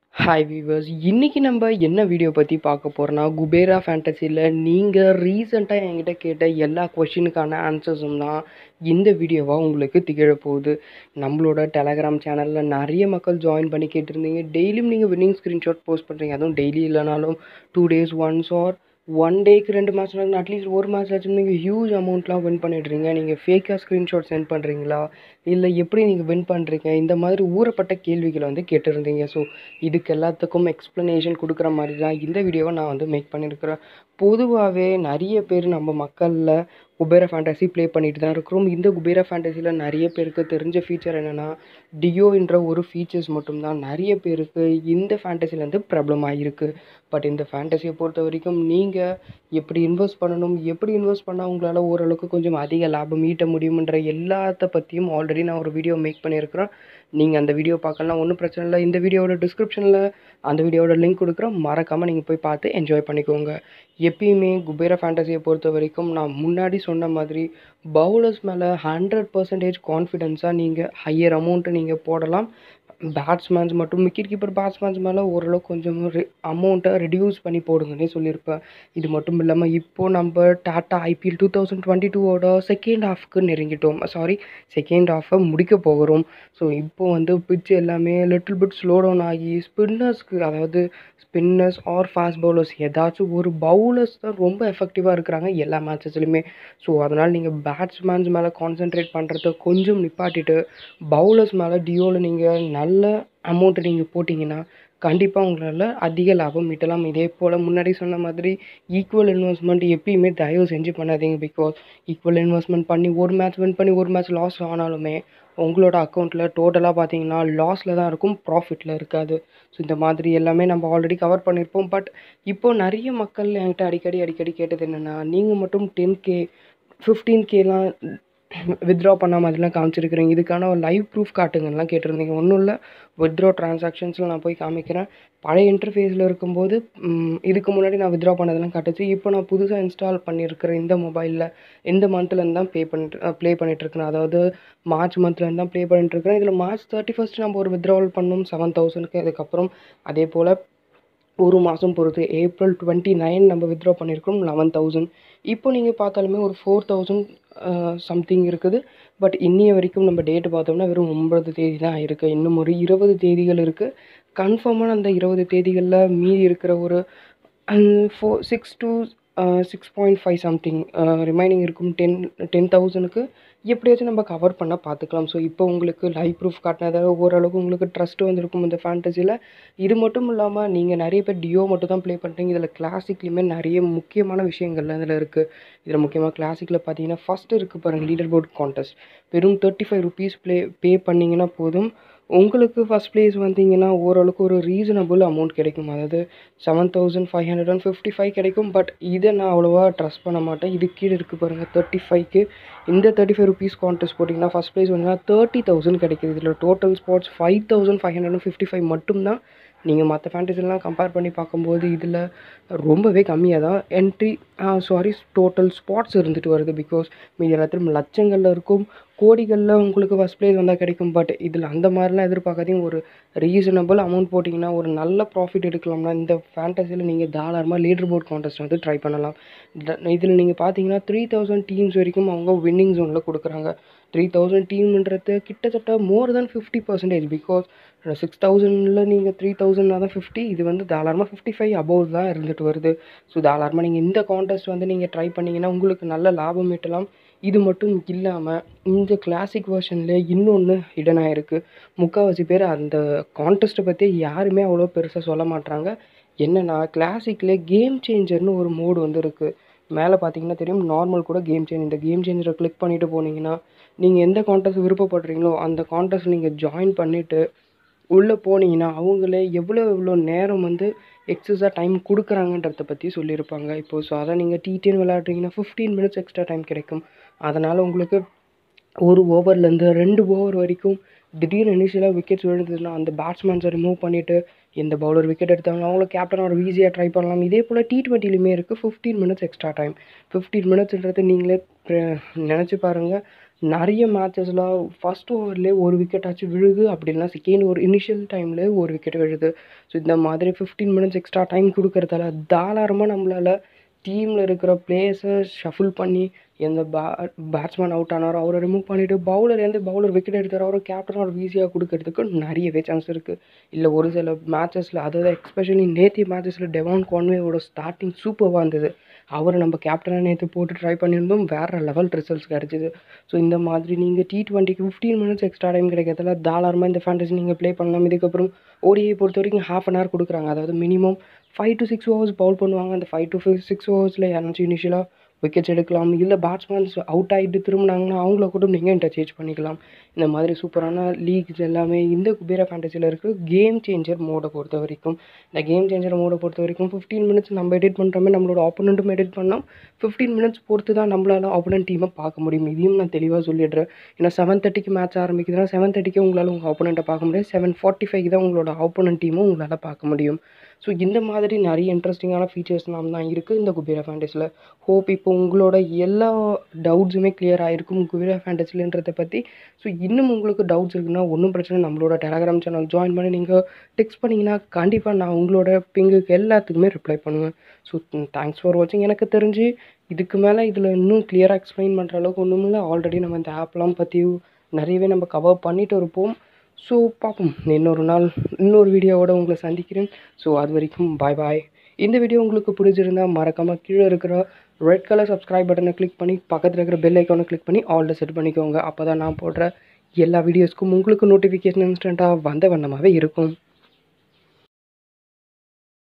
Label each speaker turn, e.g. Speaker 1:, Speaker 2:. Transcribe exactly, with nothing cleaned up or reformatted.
Speaker 1: Hi viewers, இன்னைக்கு நம்ம என்ன வீடியோ பற்றி பார்க்க போகிறோன்னா, குபேரா ஃபேண்டசியில் நீங்கள் ரீசெண்டாக என்கிட்ட கேட்ட எல்லா கொஷினுக்கான ஆன்சர்ஸும் தான் இந்த வீடியோவாக உங்களுக்கு திகழ போகுது. நம்மளோட டெலகிராம் சேனலில் நிறைய மக்கள் ஜாயின் பண்ணி கேட்டிருந்தீங்க. டெய்லியும் நீங்கள் வின்னிங் ஸ்க்ரீன்ஷாட் போஸ்ட் பண்ணுறீங்க. அதுவும் டெய்லி இல்லைனாலும் two days once or one டேக்கு ரெண்டு மேட்ச் நடக்கும். அட்லீஸ்ட் ஒரு மேட்ச் ஆச்சும் நீங்கள் ஹியூஜ் அமௌண்ட்லாம் வின் பண்ணிடுறீங்க. நீங்கள் ஃபேக்காக ஸ்க்ரீன்ஷாட் சென்ட் பண்ணுறீங்களா, இல்லை எப்படி நீங்கள் வின் பண்ணுறீங்க, இந்த மாதிரி ஊறப்பட்ட கேள்விகளை வந்து கேட்டிருந்தீங்க. ஸோ இதுக்கு எல்லாத்துக்கும் எக்ஸ்ப்ளனேஷன் கொடுக்குற மாதிரி தான் இந்த வீடியோவை நான் வந்து மேக் பண்ணியிருக்கிறேன். பொதுவாகவே நிறைய பேர் நம்ம மக்களில் குபேரா ஃபேண்டசி ப்ளே பண்ணிட்டு தான் இருக்கிறோம். இந்த குபேரா ஃபேண்டசியில் நிறைய பேருக்கு தெரிஞ்ச ஃபீச்சர் என்னென்னா, டியோ என்ற ஒரு ஃபீச்சர்ஸ் மட்டும்தான் நிறைய பேருக்கு இந்த ஃபேண்டசிலேருந்து ப்ராப்ளம் ஆகிருக்கு. பட் இந்த ஃபேண்டசியை பொறுத்த வரைக்கும் நீங்கள் எப்படி இன்வெஸ்ட் பண்ணணும், எப்படி இன்வெஸ்ட் பண்ணால் உங்களால் ஓரளவுக்கு கொஞ்சம் அதிக லாபம் ஈட்ட முடியும்ன்ற எல்லாத்த பற்றியும் ஆல்ரெடி நான் ஒரு வீடியோ மேக் பண்ணியிருக்கிறேன். நீங்கள் அந்த வீடியோ பார்க்கலாம், ஒன்றும் பிரச்சனை இல்லை. இந்த வீடியோவோட டிஸ்கிரிப்ஷனில் அந்த வீடியோவோட லிங்க் கொடுக்குறேன், மறக்காமல் நீங்கள் போய் பார்த்து என்ஜாய் பண்ணிக்கோங்க. எப்பயுமே குபேரா ஃபேண்டசியை பொறுத்த வரைக்கும் நான் முன்னாடி சொன்ன மாதிரி பவுலர்ஸ் மேலே ஹண்ட்ரட் பர்சன்டேஜ் கான்ஃபிடென்ஸாக நீங்கள் ஹையர் அமௌண்ட்டு நீங்கள் போடலாம். பேட்ஸ்மேன்ஸ் மட்டும் விக்கெட் கீப்பர் பேட்ஸ்மேன்ஸ் மேலே ஓரளவுக்கு கொஞ்சம் ரி அமௌண்ட்டை ரெடியூஸ் பண்ணி போடுங்கன்னே சொல்லியிருப்பேன். இது மட்டும் இல்லாமல் இப்போது நம்ம Tata IPL two thousand twenty டூவோட செகண்ட் ஹாஃப்க்கு நெருங்கிட்டோம். சாரி செகண்ட் ஹாஃபை முடிக்க போகிறோம். ஸோ இப்போது வந்து பிட்ச் எல்லாமே லிட்டில் பிட் ஸ்லோ டவுன் ஆகி ஸ்பின்னர்ஸ்க்கு, அதாவது ஸ்பின்னர்ஸ் ஆர் ஃபாஸ்ட் பவுலர்ஸ் ஏதாச்சும் ஒரு பவுலர்ஸ் தான் ரொம்ப எஃபெக்டிவாக இருக்கிறாங்க எல்லா மேட்சஸ்லையுமே. ஸோ அதனால் நீங்கள் பேட்ஸ்மேன்ஸ் மேலே கான்சென்ட்ரேட் பண்ணுறத கொஞ்சம் நிப்பாட்டிட்டு பவுலர்ஸ் மேலே டியோவில் நீங்கள் நல்ல அமௌண்ட்டை நீங்கள் போட்டிங்கன்னா கண்டிப்பாக உங்களால் அதிக லாபம் ஈட்டலாம். இதே போல் முன்னாடி சொன்ன மாதிரி ஈக்குவல் இன்வெஸ்ட்மெண்ட் எப்பயுமே தயவு செஞ்சு பண்ணாதீங்க. பிகாஸ் ஈக்குவல் இன்வெஸ்ட்மெண்ட் பண்ணி ஒரு மேட்ச் வின் பண்ணி ஒரு மேட்ச் லாஸ் ஆனாலுமே உங்களோட அக்கௌண்ட்டில் டோட்டலாக பார்த்தீங்கன்னா லாஸில் தான் இருக்கும், ப்ராஃபிட்டில் இருக்காது. ஸோ இந்த மாதிரி எல்லாமே நம்ம ஆல்ரெடி கவர் பண்ணியிருப்போம். பட் இப்போது நிறைய மக்கள் என்கிட்ட அடிக்கடி அடிக்கடி கேட்டது என்னென்னா, நீங்கள் மட்டும் டென் கே ஃபிஃப்டீன் கேலாம் வித்ட்ரா பண்ண மாதிரிலாம் காமிச்சிருக்கிறீங்க, இதுக்கான ஒரு லைவ் ப்ரூஃப் காட்டுங்கலாம் கேட்டிருந்தீங்க. ஒன்றும் இல்லை, வித்ட்ரா ட்ரான்சாக்ஷன்ஸில் நான் போய் காமிக்கிறேன். பழைய இன்டர்ஃபேஸில் இருக்கும்போது இதுக்கு முன்னாடி நான் வித்ட்ரா பண்ணதெல்லாம் காட்டுச்சு. இப்போ நான் புதுசாக இன்ஸ்டால் பண்ணியிருக்கிற இந்த மொபைலில் இந்த மந்த்லேருந்து தான் பே பண்ணிட்டு ப்ளே பண்ணிகிட்ருக்கிறேன். அதாவது மார்ச் மந்த்லேருந்து தான் ப்ளே பண்ணிட்டுருக்கிறேன். இதில் மார்ச் தேர்ட்டி ஃபஸ்ட் நம்ம ஒரு வித்ட்ராவல் பண்ணோம் செவன் தௌசண்ட்க்கு. அதுக்கப்புறம் அதே போல் ஒரு மாதம் பொறுத்து ஏப்ரல் டுவெண்ட்டி நைன் நம்ம வித்ட்ரா பண்ணியிருக்கோம் லெவன் தௌசண்ட். இப்போ நீங்கள் பார்த்தாலுமே ஒரு ஃபோர் தௌசண்ட் சம்திங் இருக்குது. பட் இன்னிய வரைக்கும் நம்ம டேட்டு பார்த்தோம்னா வெறும் ஒன்பது தேதி தான் இருக்குது. இன்னும் ஒரு இருபது தேதிகள் இருக்குது. கன்ஃபார்மான அந்த இருபது தேதிகளில் மீதி இருக்கிற ஒரு four six two six point five something remaining இருக்கும். டென் டென் தௌசண்ட்க்கு எப்படியாச்சும் நம்ம கவர் பண்ண பார்த்துக்கலாம். ஸோ இப்போ உங்களுக்கு லைவ் ப்ரூஃப் காட்டினதால ஓரளவுக்கு உங்களுக்கு ட்ரஸ்ட் வந்திருக்கும் இந்த ஃபேண்டசியில். இது மட்டும் இல்லாமல் நீங்கள் நிறைய பேர் டியோ மட்டும் தான் ப்ளே பண்ணுறீங்க. இதில் கிளாசிக்லேயுமே நிறைய முக்கியமான விஷயங்கள்லாம் இதில் இருக்குது. இதில் முக்கியமாக கிளாசிக்கில் பார்த்தீங்கன்னா ஃபஸ்ட்டு இருக்குது பாருங்கள், லீடர் போர்ட் கான்டெஸ்ட். வெறும் thirty five rupees play pay பண்ணிங்கன்னா போதும், உங்களுக்கு ஃபஸ்ட் ப்ளேஸ் வந்தீங்கன்னா ஓரளவுக்கு ஒரு ரீசனபிள் அமௌண்ட் கிடைக்கும். அதாவது seven thousand five hundred and fifty five கிடைக்கும். பட் இதை நான் அவ்வளோவா ட்ரஸ்ட் பண்ண மாட்டேன். இது கீழே இருக்குது பாருங்கள் தேர்ட்டி ஃபைவ்க்கு. இந்த தேர்ட்டி ஃபைவ் ருபீஸ் கான்டெஸ்ட் போட்டிங்கன்னா ஃபஸ்ட் ப்ளேஸ் வந்தீங்கன்னா தேர்ட்டி தௌசண்ட் கிடைக்குது. இதில் total spots five thousand five hundred and fifty five மட்டும்தான். நீங்கள் மற்ற ஃபேண்டசிலாம் கம்பேர் பண்ணி பார்க்கும்போது இதில் ரொம்பவே கம்மியாக தான் என்ட்ரி சாரி டோட்டல் ஸ்பாட்ஸ் இருந்துட்டு வருது. பிகாஸ் மீதி எல்லாத்திலும் லட்சங்களில் இருக்கும், கோடிகளில் உங்களுக்கு ஃபஸ்ட் ப்ளேஸ் வந்தால் கிடைக்கும். பட் இதில் அந்த மாதிரிலாம் எதிர்பார்க்காதீங்க. ஒரு ரீசனபிள் அமௌண்ட் போட்டிங்கன்னா ஒரு நல்ல ப்ராஃபிட் எடுக்கலாம்னா இந்த ஃபேண்டசியில் நீங்கள் தாராளமாக லீடர் போர்ட் கான்டெஸ்ட் வந்து ட்ரை பண்ணலாம். இதில் நீங்கள் பார்த்தீங்கன்னா த்ரீ தௌசண்ட் டீம்ஸ் வரைக்கும் அவங்க வின்னிங் ஜோனில் கொடுக்குறாங்க. த்ரீ தௌசண்ட் டீம்ன்றது கிட்டத்தட்ட more than fifty percentage. Because six தௌசண்டில் நீங்கள் த்ரீ தௌசண்ட்னா தான் ஃபிஃப்டி, இது வந்து தாராளமாக ஃபிஃப்டி ஃபைவ் அபோவ் தான் இருந்துட்டு வருது. ஸோ தாராளமாக நீங்கள் இந்த கான்டெஸ்ட் வந்து நீங்கள் ட்ரை பண்ணிங்கன்னா உங்களுக்கு நல்ல லாபம் ஈட்டலாம். இது மட்டும் இல்லாமல் இந்த கிளாசிக் வெர்ஷனில் இன்னொன்று ஹிடன் ஆகிருக்கு. முக்கால்வாசி பேர் அந்த கான்டெஸ்ட்டை பற்றி யாருமே அவ்வளோ பெருசாக சொல்ல மாட்டாங்க. என்னென்னா, கிளாசிக்கில் கேம் சேஞ்சர்னு ஒரு மோடு வந்து இருக்குது. மேலே பார்த்தீங்கன்னா தெரியும், நார்மல் கூட கேம் சேஞ்ச். இந்த கேம் சேஞ்சரை கிளிக் பண்ணிவிட்டு போனீங்கன்னா நீங்கள் எந்த கான்டெஸ்ட் விருப்பப்படுறீங்களோ அந்த கான்டெஸ்ட் நீங்கள் ஜாயின் பண்ணிவிட்டு உள்ளே போனீங்கன்னா அவங்களே எவ்வளோ எவ்வளோ நேரம் வந்து எக்ஸஸாக டைம் கொடுக்குறாங்கன்றத பற்றி சொல்லியிருப்பாங்க. இப்போது ஸோ அதை நீங்கள் டி டென் விளையாடுறீங்கன்னா ஃபிஃப்டீன் மினிட்ஸ் எக்ஸ்ட்ரா டைம் கிடைக்கும். அதனால் உங்களுக்கு ஒரு ஓவர்லேருந்து ரெண்டு ஓவர் வரைக்கும் திடீர்னு இனிஷியலாக விக்கெட்ஸ் விழுந்ததுன்னா அந்த பேட்ஸ்மேன்ஸை ரிமூவ் பண்ணிவிட்டு எந்த பவுலர் விக்கெட் எடுத்தாங்களோ அவங்கள கேப்டன் ஒரு ஈஸியாக ட்ரை பண்ணலாம். இதே போல் டி ட்வெண்ட்டிலையுமே இருக்குது fifteen minutes extra time. Fifteen மினிட்ஸ்ன்றது நீங்களே நினச்சி பாருங்கள், நிறைய மேட்சஸில் ஃபஸ்ட் ஓவர்லேயே ஒரு விக்கெட் ஆச்சு விழுது, அப்படின்னா செகண்ட் ஓவர் இனிஷியல் டைமில் ஒரு விக்கெட் விழுது. ஸோ இந்த மாதிரி ஃபிஃப்டீன் மினிட்ஸ் எக்ஸ்ட்ரா டைம் கொடுக்கறதால தாராளமாக நம்மளால் டீமில் இருக்கிற பிளேயர்ஸை ஷஃபில் பண்ணி எந்த பே பேட்ஸ்மேன் அவுட் ஆனாரோ அவரை ரிமூவ் பண்ணிவிட்டு பவுலர் எந்த பவுலர் விக்கெட் எடுத்தாரோ அவரை கேப்டன் அவர் ஈஸியாக கொடுக்கறதுக்கு நிறையவே சான்ஸ் இருக்குது. இல்லை ஒரு சில மேட்சஸில், அதாவது எக்ஸ்பெஷலி நேற்று மேட்சஸில் டெவான் கான்வேயோட ஸ்டார்டிங் சூப்பராக இருந்தது. அவரை நம்ம கேப்டனாக நேற்று போட்டு ட்ரை பண்ணியிருந்தோம், வேறு லெவல் ரிசல்ட்ஸ் கிடச்சிது. ஸோ இந்த மாதிரி நீங்கள் டி டுவெண்ட்டிக்கு ஃபிஃப்டீன் மினிட்ஸ் எக்ஸ்ட்ரா டைம் கிடைக்கிறதுல தாராளமாக இந்த ஃபேண்டஸி நீங்கள் ப்ளே பண்ணலாம். இதுக்கப்புறம் ஓடிஐ பொறுத்த வரைக்கும் ஹாஃப் அன் ஹவர் கொடுக்குறாங்க. அதாவது minimum five to six overs bowl பண்ணுவாங்க. அந்த ஃபைவ் டு சிக்ஸ் ஓவர்ஸில் யாராச்சும் இனிஷியலாக விக்கெட்ஸ் எடுக்கலாம். இல்லை பேட்ஸ்மேன்ஸ் அவுட் ஆகிட்டு திரும்பினாங்கன்னா அவங்கள கூட நீங்கள் இன்டர்சேஞ்ச் பண்ணிக்கலாம். இந்த மாதிரி சூப்பரான லீக்ஸ் எல்லாமே இந்த குபேரா ஃபேண்டஸியில் இருக்குது. கேம் சேஞ்சர் மோடை பொறுத்த வரைக்கும் இந்த கேம் சேஞ்சர் மோடை பொறுத்த வரைக்கும் ஃபிஃப்டீன் மினிட்ஸ் நம்ம எடிட் பண்ணுறோமே, நம்மளோட ஆப்போனண்ட்டும் எடிட் பண்ணோம். ஃபிஃப்டீன் மினிட்ஸ் பொறுத்து தான் நம்மளால் ஆப்போனண்ட் டீமை பார்க்க முடியும். இதையும் நான் தெளிவாக சொல்லிடுறேன். ஏன்னா செவன் தேர்ட்டிக்கு மேட்ச் ஆரம்பிக்குதுன்னா செவன் தேர்ட்டிக்கு உங்களால் உங்கள் ஆப்போனண்ட்டை பார்க்க முடியாது. செவன் ஃபார்ட்டி ஃபைவ்க்கு தான் உங்களோட ஆப்போனண்ட் டீமும் உங்களால் பார்க்க முடியும். ஸோ இந்த மாதிரி நிறைய இன்ட்ரெஸ்டிங்கான ஃபீச்சர்ஸ்லாம் தான் இருக்குது இந்த குபேரா ஃபேண்டஸியில். ஹோப் இப்போ உங்களோட எல்லா டவுட்ஸுமே கிளியர் ஆகிருக்கும் குபேரா ஃபேண்டஸிலன்றதை பற்றி. ஸோ இன்னும் உங்களுக்கு டவுட்ஸ் இருக்குன்னா ஒன்றும் பிரச்சனை, நம்மளோட டெலகிராம் சேனல் ஜாயின் பண்ணி நீங்கள் டெக்ஸ்ட் பண்ணிங்கன்னா கண்டிப்பாக நான் உங்களோட பிங்குக்கு எல்லாத்துக்குமே ரிப்ளை பண்ணுவேன். ஸோ தேங்க்ஸ் ஃபார் வாட்சிங். எனக்கு தெரிஞ்சு இதுக்கு மேலே இதில் இன்னும் கிளியராக எக்ஸ்பிளைன் பண்ணுற அளவுக்கு ஒன்றும் இல்லை. ஆல்ரெடி நம்ம இந்த ஆப்லாம் பற்றி நிறையவே நம்ம கவர் பண்ணிட்டு இருப்போம். ஸோ பார்ப்போம், இன்னொரு நாள் இன்னொரு வீடியோவோட உங்களை சந்திக்கிறேன். ஸோ அது வரைக்கும் பாய் பாய். இந்த வீடியோ உங்களுக்கு பிடிச்சிருந்தால் மறக்காமல் கீழே இருக்கிற ரெட் கலர் சப்ஸ்கிரைப் பட்டனை கிளிக் பண்ணி பக்கத்தில் இருக்கிற பெல் ஐக்கானை கிளிக் பண்ணி ஆல்ல செட் பண்ணிக்கோங்க. அப்போ தான் நான் போடுற எல்லா வீடியோஸ்க்கும் உங்களுக்கு நோட்டிஃபிகேஷன் இன்ஸ்டண்ட்டாக வந்த வண்ணமாகவே இருக்கும்.